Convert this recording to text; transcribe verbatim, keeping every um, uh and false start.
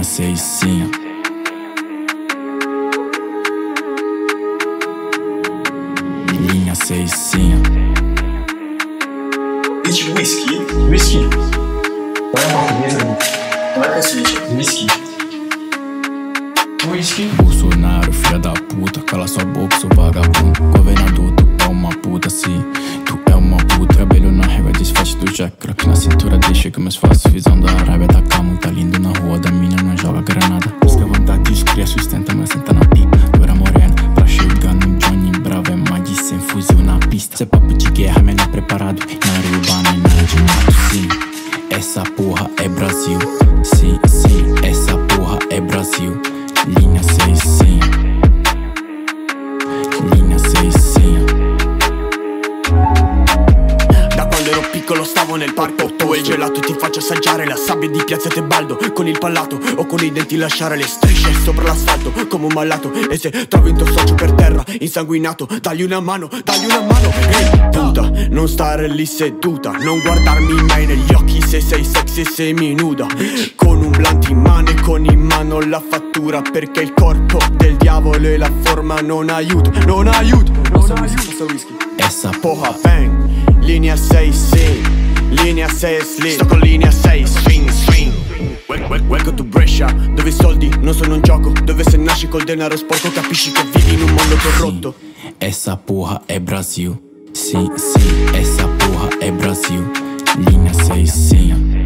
Linha seis sim. Linha seis sim. Existe whisky? Whisky? Qual é a portuguesa? Qual é a cacete? Whisky. Whisky. Bolsonaro, filha da puta, cala sua boca, seu vagabundo. Governador, tu é uma puta, sim. Tu é uma puta. Cabelo na régua, desfaz do jack. Crack na cintura, deixa que meus faços visão da Arábia. Tá calmo, tá lindo na rua da mina, não joga granada. Busca vontade, descria, sustenta, mas senta na pica. Loura morena, pra chegar no Johnny Bravo é mais de cem fuzil na pista. Cê é papo de guerra, menor preparado. Na área urbana e na área de mato, sim. Essa porra é Brasil, sim, sim. Essa porra é Brasil. Linha seis sim. Linha seis sim. Da quando ero piccolo stavo nel parco, dove il gelato ti faccio assaggiare la sabbia di Piazza Tebaldo. Con il pallato o con i denti lasciare le strisce sopra l'asfalto come un malato. E se trovi un tuo socio per terra insanguinato, dagli una mano, dagli una mano. Ehi hey, puta, non stare lì seduta, non guardarmi mai negli occhi se sei sexy e semi nuda. Con un blunt in mano e con in mano la fattura, perché il corpo del diavolo e la forma non aiuta, non aiuta, non aiuta. Essa Porra bang, linea sei sì, linea sei slim. Sto con linea sei, swing, swing. Wel wel welcome to Brescia, dove i soldi non sono un gioco, dove se nasci col denaro sporco capisci che vivi in un mondo corrotto. Sim, essa porra é Brasil. Sim, sim, essa porra é Brasil. Linha seis sim.